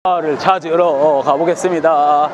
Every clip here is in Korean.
를 찾으러 가보겠습니다.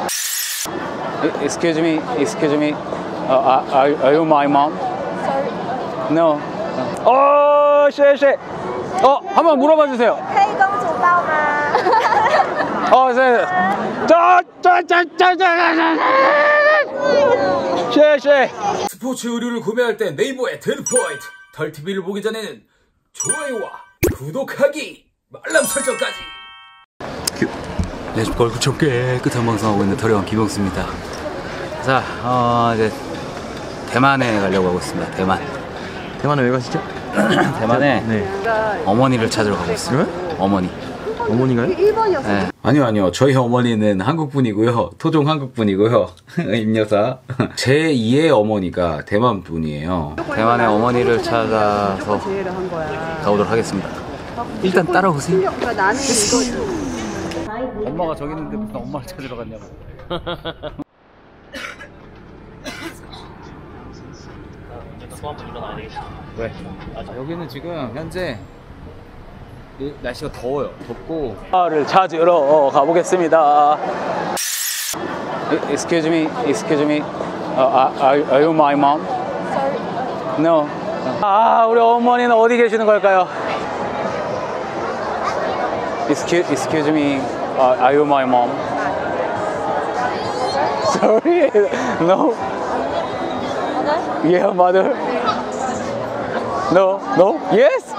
Excuse me. Are you my mom? No. 쉐. 한번 물어봐 주세요. 可以公主抱吗？ 네. 쉐. 스포츠 의류를 구매할 때 네이버에 델포인트, 덜TV를 보기 전에는 좋아요와 구독하기, 알람 설정까지. 네, 얼굴 좀 깨끗한 방송하고 있는 덜이왕 김영수입니다. 자, 이제 대만에 가려고 하고 있습니다. 대만에 왜 가시죠? 대만에 네. 어머니를 찾으러 가고 있습니다. 어머니. 어머니가요? 네. 아니요. 저희 어머니는 한국분이고요. 토종 한국분이고요. 임여사. 제 2의 어머니가 대만 분이에요. 대만의 어머니를 찾아서 가보도록 하겠습니다. 일단 따라오세요. 엄마가 저기 있는데 무슨 엄마를 찾으러 갔냐고. 왜? 여기는 지금 현재 날씨가 더워요. 덥고 를 찾으러 가보겠습니다. Excuse me. Are you my mom? No. 우리 어머니는 어디 계시는 걸까요? Excuse me. Are you my mom? Sorry. No. Yeah, mother. No. Yes.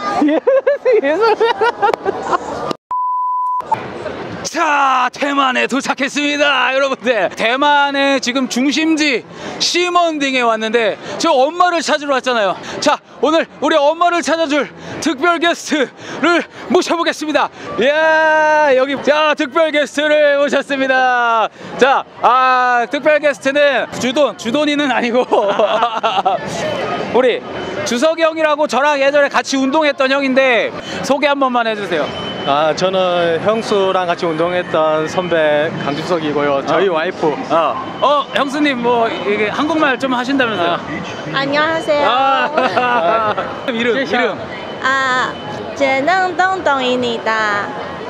자, 대만에 도착했습니다. 여러분들, 대만의 지금 중심지 시먼딩에 왔는데 저 엄마를 찾으러 왔잖아요. 자, 오늘 우리 엄마를 찾아줄 특별 게스트를 모셔보겠습니다. 이야, 여기 자 특별 게스트를 모셨습니다. 자, 특별 게스트는 주돈이는 아니고 우리 주석이 형이라고 저랑 예전에 같이 운동했던 형인데 소개 한 번만 해주세요. 저는 형수랑 같이 운동했던 선배 강주석이고요. 저희 와이프. 형수님 뭐 이게 한국말 좀 하신다면서요? 안녕하세요. 이름. 재능동동입니다.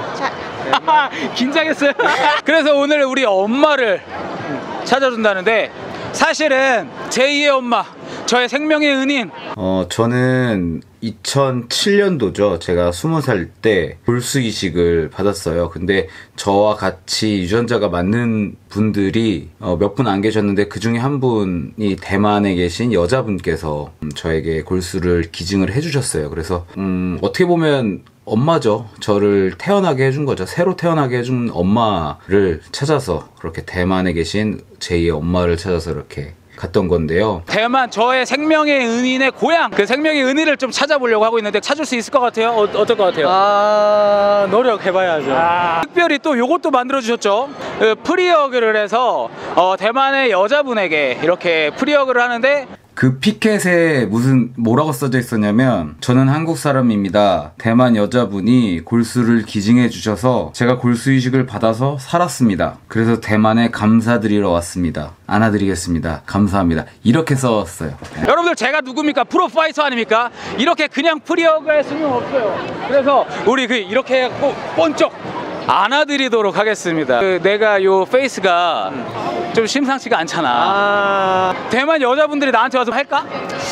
긴장했어요. 그래서 오늘 우리 엄마를 찾아준다는데 사실은 제2의 엄마, 저의 생명의 은인. 저는 2007년도죠. 제가 20살 때 골수 이식을 받았어요. 근데 저와 같이 유전자가 맞는 분들이 몇 분 안 계셨는데 그 중에 한 분이 대만에 계신 여자분께서 저에게 골수를 기증을 해주셨어요. 그래서 어떻게 보면 엄마죠. 저를 태어나게 해준 거죠. 새로 태어나게 해준 엄마를 찾아서 그렇게 대만에 계신 제2의 엄마를 찾아서 이렇게 갔던 건데요. 대만 저의 생명의 은인의 고향, 그 생명의 은인을 좀 찾아보려고 하고 있는데 찾을 수 있을 것 같아요? 어떨 것 같아요? 노력해봐야죠. 특별히 또 요것도 만들어 주셨죠. 프리허그를 해서 대만의 여자분에게 이렇게 프리허그를 하는데 그 피켓에 뭐라고 써져 있었냐면, 저는 한국 사람입니다. 대만 여자분이 골수를 기증해 주셔서 제가 골수 이식을 받아서 살았습니다. 그래서 대만에 감사드리러 왔습니다. 안아드리겠습니다. 감사합니다. 이렇게 썼어요. 여러분들, 제가 누굽니까? 프로파이터 아닙니까? 이렇게 그냥 프리허그 할 수는 없어요. 그래서 우리 이렇게 해갖고 번쩍 안아드리도록 하겠습니다. 내가 요 페이스가 좀 심상치가 않잖아. 대만 여자분들이 나한테 와서 할까?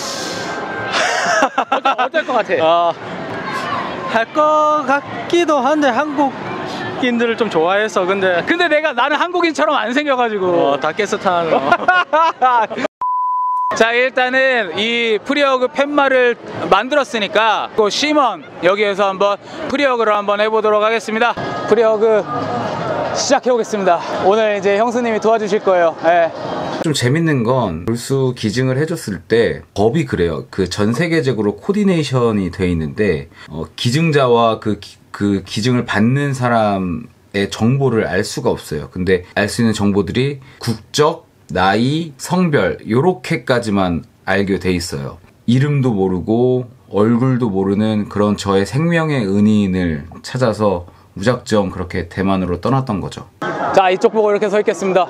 어떨 것 같아? 할 것 같기도 한데 한국인들을 좀 좋아해서 근데 나는 한국인처럼 안 생겨가지고 다케스탄 자, 일단은 이 프리허그 팻말을 만들었으니까 그 시먼 여기에서 한번 프리허그를 한번 해보도록 하겠습니다. 프리허그 시작해 보겠습니다. 오늘 이제 형수님이 도와주실 거예요. 네. 좀 재밌는 건 골수 기증을 해줬을 때 법이 그래요. 그 전 세계적으로 코디네이션이 돼 있는데 기증자와 그 기증을 받는 사람의 정보를 알 수가 없어요. 근데 알 수 있는 정보들이 국적, 나이, 성별 요렇게까지만 알게 돼 있어요. 이름도 모르고 얼굴도 모르는 그런 저의 생명의 은인을 찾아서 무작정 그렇게 대만으로 떠났던 거죠. 자, 이쪽 보고 이렇게 서 있겠습니다.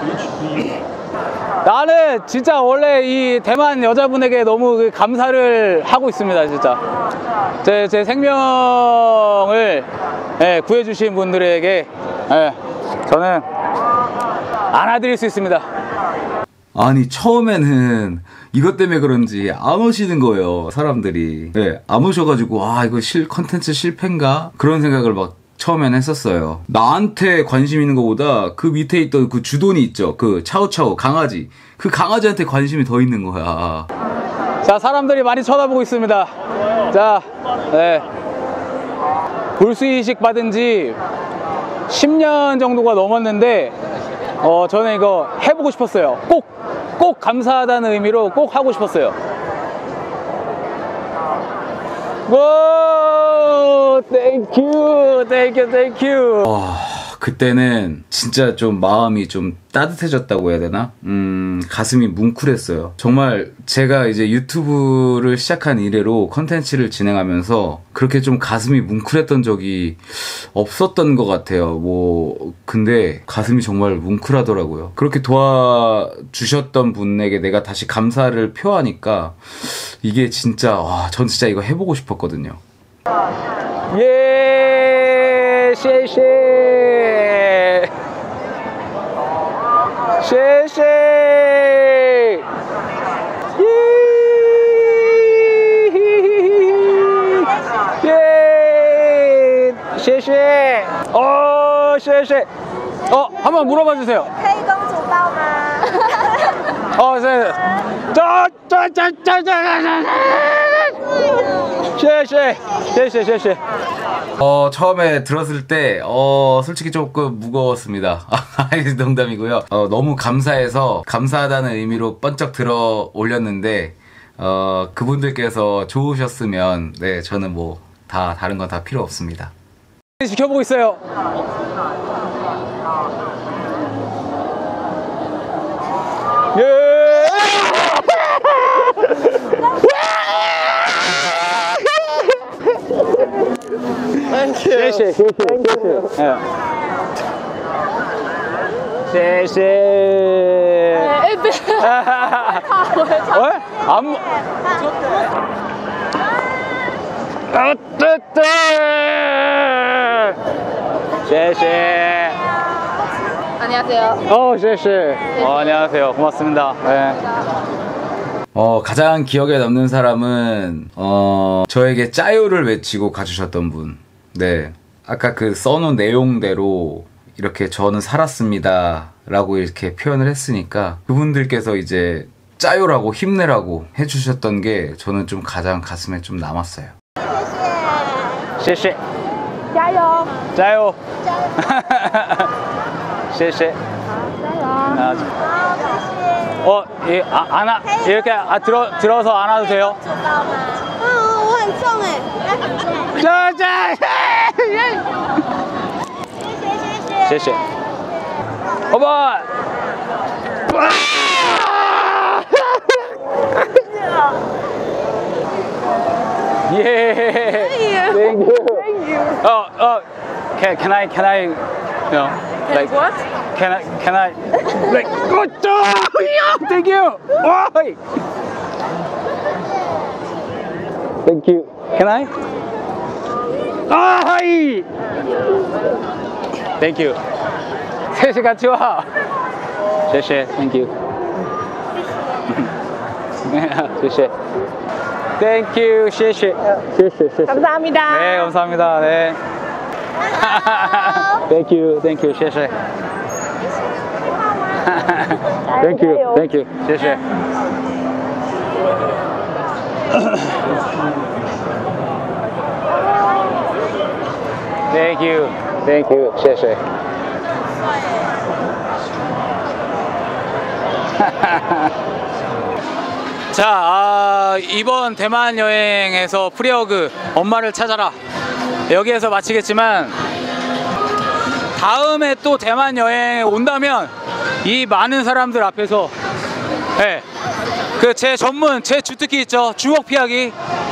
나는 진짜 원래 이 대만 여자분에게 너무 감사를 하고 있습니다. 진짜 제 생명을 예, 구해주신 분들에게 예, 저는 안아드릴 수 있습니다. 아니 처음에는 이것 때문에 그런지 안 오시는 거예요, 사람들이. 네, 안 오셔가지고 이거 컨텐츠 실패인가? 그런 생각을 막 처음에는 했었어요. 나한테 관심 있는 것보다 그 밑에 있던 그 주돈이 있죠, 그 차우차우 강아지, 그 강아지한테 관심이 더 있는 거야. 자, 사람들이 많이 쳐다보고 있습니다. 자, 네. 볼수이식 받은 지 10년 정도가 넘었는데 저는 이거 해보고 싶었어요. 꼭 감사하다는 의미로 꼭 하고 싶었어요. 와, 땡큐. 그때는 진짜 좀 마음이 좀 따뜻해졌다고 해야 되나? 가슴이 뭉클했어요. 정말 제가 이제 유튜브를 시작한 이래로 컨텐츠를 진행하면서 그렇게 좀 가슴이 뭉클했던 적이 없었던 것 같아요. 근데 가슴이 정말 뭉클하더라고요. 그렇게 도와주셨던 분에게 내가 다시 감사를 표하니까 이게 진짜, 전 진짜 이거 해보고 싶었거든요. 예, 쉐쉐. 쉐쉐. 예. 쉐쉐. 쉐쉐. 한번 물어봐 주세요. 可以公主抱吗？ 네. 쉐쉐. 처음에 들었을 때 솔직히 조금 무거웠습니다. 농담이고요. 너무 감사해서 감사하다는 의미로 번쩍 들어 올렸는데 그분들께서 좋으셨으면 네, 저는 다른 건 다 필요 없습니다. 지켜보고 있어요. 예.谢谢。안녕하세요. 쉐쉐. 안녕하세요. 고맙습니다. 네. 가장 기억에 남는 사람은 저에게 짜요를 외치고 가주셨던 분. 네, 아까 그 써놓은 내용대로 이렇게 저는 살았습니다 라고 이렇게 표현을 했으니까 그분들께서 이제 짜요라고 힘내라고 해주셨던 게 저는 좀 가장 가슴에 좀 남았어요. 쉐쉐. 짜요. 짜요. 쉐쉐. 이렇게 들어서 안아도 돼요? 我很重哎。谢谢。 오빠. Yeah. Thank you. Can I like what? Can I like good job. Thank you. Thank you. Can I? Hi. Thank you. 셋이 같이 와. 쉐쉐. Thank you. 쉐쉐. Thank you. 쉐쉐. 감사합니다. 네, 감사합니다. 네. Thank you. 쉐쉐. Thank you. 쉐쉐. Thank you. 쉐쉐. 자, 이번 대만 여행에서 프리허그 엄마를 찾아라 여기에서 마치겠지만 다음에 또 대만 여행에 온다면 이 많은 사람들 앞에서 네, 그 제 전문 제 주특기 있죠, 주먹 피하기.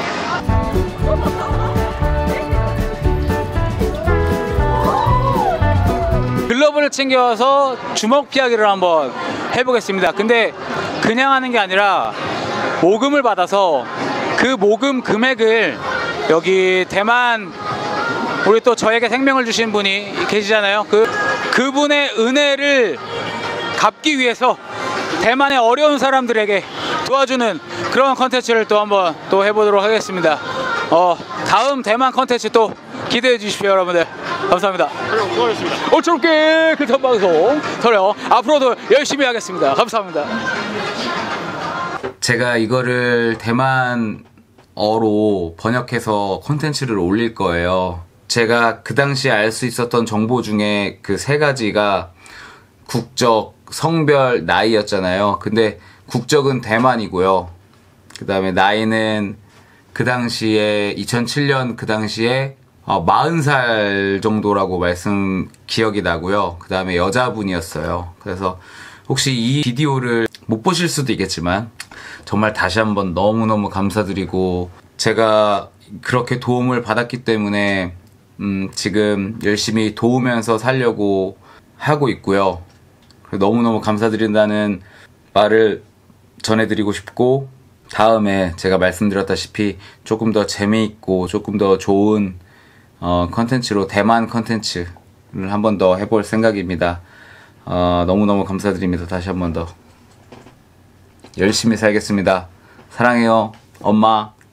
글러브를 챙겨서 주먹 피하기를 한번 해보겠습니다. 근데 그냥 하는 게 아니라 모금을 받아서 그 모금 금액을 여기 대만 우리 또 저에게 생명을 주신 분이 계시잖아요. 그분의 은혜를 갚기 위해서 대만의 어려운 사람들에게 도와주는 그런 컨텐츠를 또 한번 또 해보도록 하겠습니다. 다음 대만 컨텐츠 또 기대해 주십시오, 여러분들. 감사합니다. 수고하셨습니다. 어쩌게 그 방송 저요 앞으로도 열심히 하겠습니다. 감사합니다. 제가 이거를 대만어로 번역해서 콘텐츠를 올릴 거예요. 제가 그 당시에 알 수 있었던 정보 중에 그 세 가지가 국적, 성별, 나이였잖아요. 근데 국적은 대만이고요. 그 다음에 나이는 그 당시에 2007년 그 당시에 40살 정도라고 기억이 나고요. 그 다음에 여자분이었어요. 그래서 혹시 이 비디오를 못 보실 수도 있겠지만 정말 다시 한번 너무너무 감사드리고, 제가 그렇게 도움을 받았기 때문에 지금 열심히 도우면서 살려고 하고 있고요. 너무너무 감사드린다는 말을 전해드리고 싶고, 다음에 제가 말씀드렸다시피 조금 더 재미있고 조금 더 좋은 컨텐츠로 대만 컨텐츠를 한 번 더 해볼 생각입니다. 너무너무 감사드립니다. 다시 한 번 더 열심히 살겠습니다. 사랑해요, 엄마.